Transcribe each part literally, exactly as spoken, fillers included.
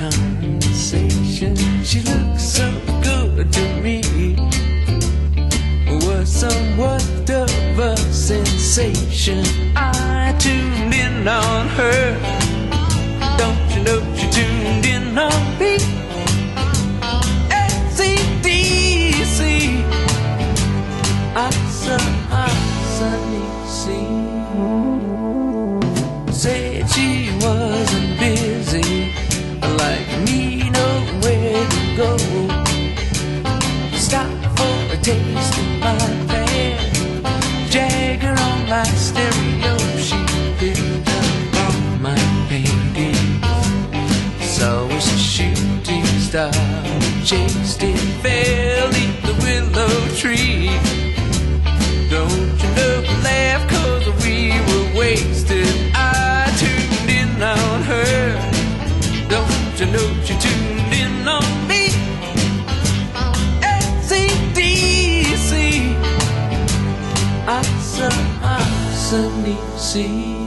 conversation. She looked so good to me. Was somewhat of a sensation. I tuned in on her. Don't you know she tuned in on me? A C D C. Awesome, awesome, see. Said she wasn't busy, like me, nowhere to go. Stop for a taste of my band, Jagger on my stereo. She picked up all my paintings, saw us a shooting star, chased it, fell in the willow tree. Don't you know, laugh, cause we were wasted. I tuned in on her. Don't you know she tuned in on me? A C D C. Awesome, awesome, D C.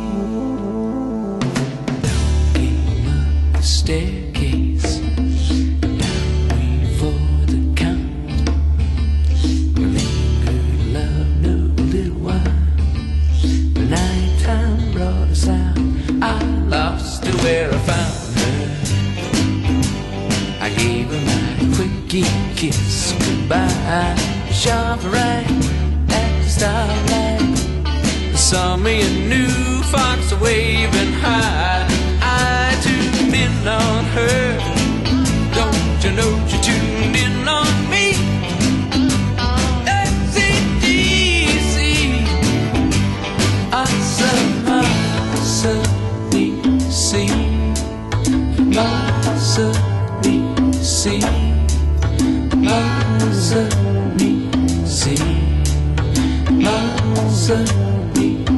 Down came up the staircase, down we for the count. We lingered, love, no little while. The night time brought us out. I lost her where I found her. I gave her my quickie kiss goodbye. Sharp right at the starlight. Saw me a new fox waving high. I tuned in on her. Don't you know she tuned in on me? A C D C. Awesome, awesome, D C. Awesome, D C. Awesome, D C. Awesome, D C.